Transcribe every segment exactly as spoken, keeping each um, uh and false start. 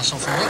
sans forêt.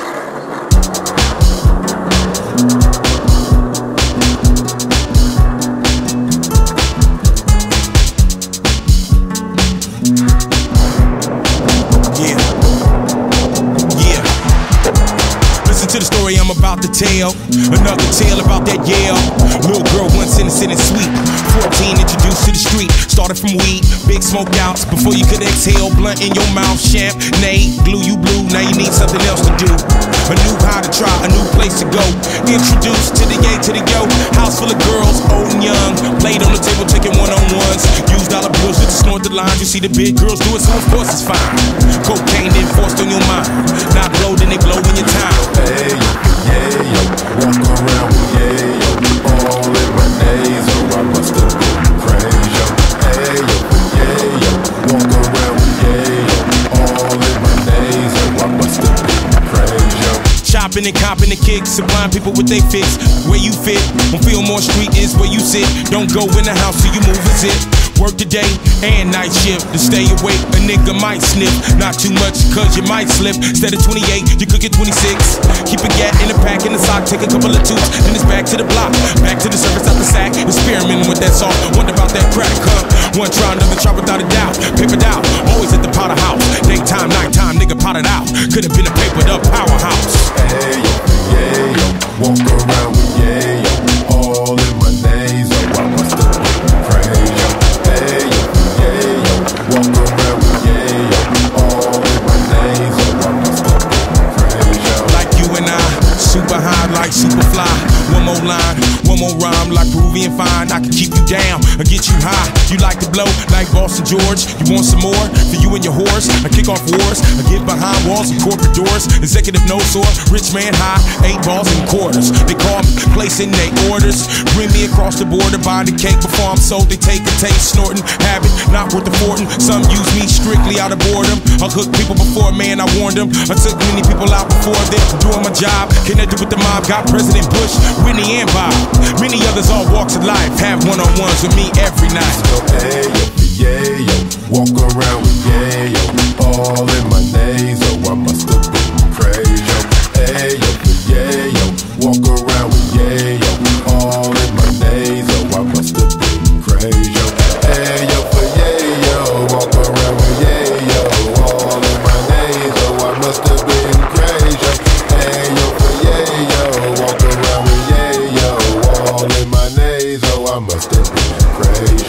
To the story I'm about to tell, another tale about that Yale. Little girl once innocent and sweet, fourteen introduced to the street. Started from weed, big smoke outs before you could exhale. Blunt in your mouth, champagne, glue you blue. Now you need something else to do. A new high to try, a new place to go. Introduced to the A to the yo. House full of girls, old and young. Played on the table, taking one-on-ones. Used dollar bills just to snort the lines. You see the big girls do it, so of course it's fine. Cocaine then forced on your mind. Not blow, then they blow in your time. Hey, yeah, yo, walk around with yeah, yo, all in my nasal, I must have been crazy. Hey, yo, yeah, yo, walk around with yeah, yo, all in my nasal, I must have been crazy. Chopping and copping the kicks, supplying people with they fix. Where you fit, on Fillmore Street is where you sit. Don't go in the house till you move a zip. Work the day and night shift. To stay awake, a nigga might snip. Not too much, cause you might slip. Instead of twenty-eight, you could get twenty-six. Keep a gat in the pack, in the sock, take a couple of toots, then it's back to the block. Back to the surface out the sack, experimenting with that salt. Wonder about that crack, huh? One try, another try without a doubt. Papered out, always at the powder house. Daytime, nighttime, nigga potted out. Could've been a papered up powerhouse. Hey, yo, yeah, yo, walk around with yeah, yo, all in my nasal, I must have been crazy. Hey, yo, yeah, yo, walk around with yeah, yo, all in my nasal, I must have been crazy. Like you and I, super high like Superfly. One more line, one more rhyme like Peruvian fine. I can keep you down or get you high. You like to blow like Boston George. You want some more for you and your horse? I kick off wars, I get behind walls and corporate doors. Executive no sore, rich man high, eight balls and quarters. They call me, placing they orders. Bring me across the border, buy the cake before I'm sold. They take a taste, snorting, habit, not worth affording. Some use me strictly out of boredom. I hook people before, man, I warned them. I took many people out before them, doing my job. Connected with the mob, got President Bush, Whitney and Bob. Many others all walks of life have one-on-ones with me every night. So, hey, yo, yeah, yo, walk around with yeah, yo, all in my nasal, I must have been crazy. Hey, yo, yeah, yo, walk around with yeah, yo, all in my nasal, I must have been crazy. Hey, yo, yeah, yo, walk around with yeah, yo, all in my nasal, I must have been crazy. Hey, yo, yeah, yo, walk around with yeah, yo, all in my nasal, I must have been crazy.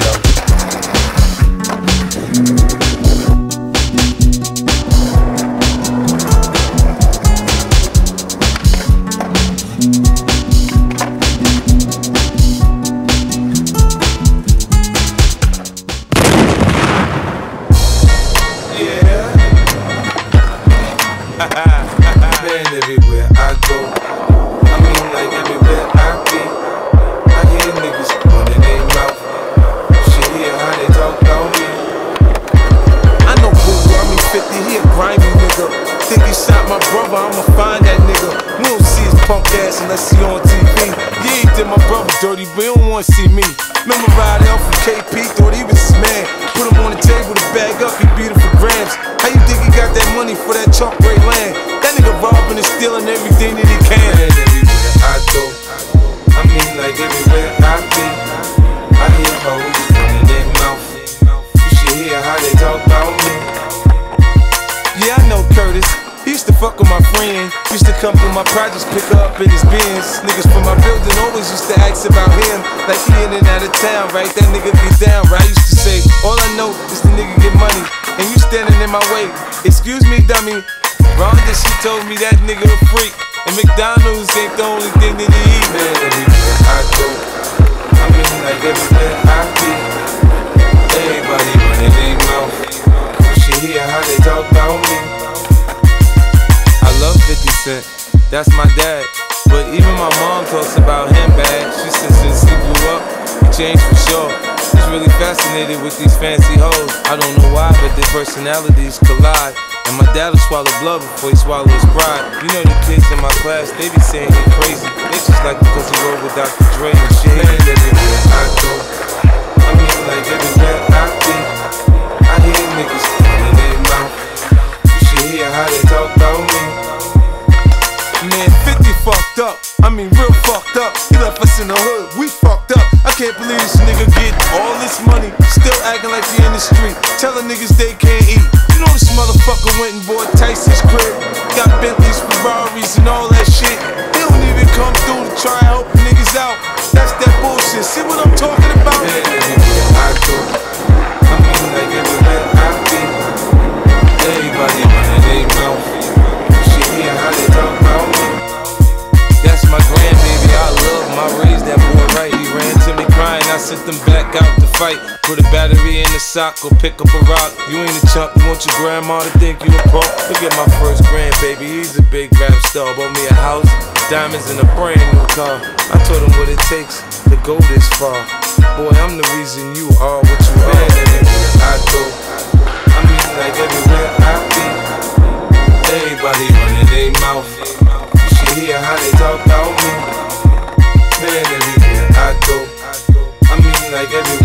Man, everywhere I go, I mean like everywhere I be, I hear niggas running their mouth. Shit, hear how they talk about me. I know who I mean fifty, he a grimy nigga. Think he shot my brother, I'ma find that nigga. We don't see his punk ass unless he on T V. Yeah, he did my brother dirty, but he don't wanna see me. Remember riding out from K P, thought he was his man. Put him on the table to bag up, he beat him for grams. How you think he got that money for that chalk gray land? That nigga robbing and stealing everything that he can. And everywhere I go, I mean like everywhere I be, I hear hoes running their mouth. You should hear how they talk about me. Yeah, I know Curtis. He used to fuck with my friend. Used to come through my projects, pick her up in his Benz. Niggas from my building always used to ask about him, like he in and out of town, right? That nigga be down, right? I used to say, all I know is the nigga get money, and you standing in my way. Excuse me, dummy. Rhonda, she told me that nigga a freak, and McDonald's ain't the only thing that he eat. Man, everywhere I go, I mean like everywhere I be, everybody running their mouth. You should hear how they talk about me. I love fifty Cent, that's my dad. But even my mom talks about him bad. She says since he blew up, he changed for sure. He's really fascinated with these fancy hoes. I don't know why, but their personalities collide. And my dad'll swallow blood before he swallow his pride. You know the kids in my class, they be saying he crazy. They just like because he rode with Doctor Dre and shit. Man, everywhere I go, I mean like everywhere I be, I hear niggas running their mouth. You should hear how they talk about me. acting like you in the street, telling niggas they can't eat. You know this motherfucker went and bought Tyson's crib, got Bentleys, Ferraris, and all that shit. He don't even come through to try and help niggas out. That's that bullshit. See what I'm talking about? Man, everywhere I go, I mean like everywhere I be, everybody running their mouth. You should hear how they talk about me. That's my grandbaby, I love him, I raised that boy right. He ran to me crying, I sent them back out to fight. Put a battery in the sock or pick up a rock. You ain't a chump, you want your grandma to think you a punk. Look at my first grandbaby, he's a big rap star. Bought me a house, diamonds, and a brand new car. I told him what it takes to go this far. Boy, I'm the reason you are what you are. Man, everywhere I go, I mean like everywhere I be, everybody running their mouth. You should hear how they talk about me. Man, everywhere I go, I mean like everywhere